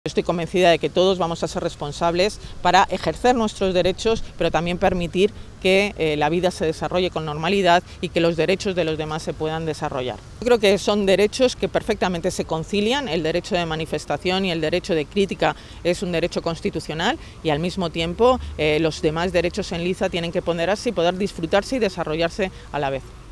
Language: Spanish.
Estoy convencida de que todos vamos a ser responsables para ejercer nuestros derechos, pero también permitir que la vida se desarrolle con normalidad y que los derechos de los demás se puedan desarrollar. Yo creo que son derechos que perfectamente se concilian. El derecho de manifestación y el derecho de crítica es un derecho constitucional y al mismo tiempo los demás derechos en liza tienen que ponderarse y poder disfrutarse y desarrollarse a la vez.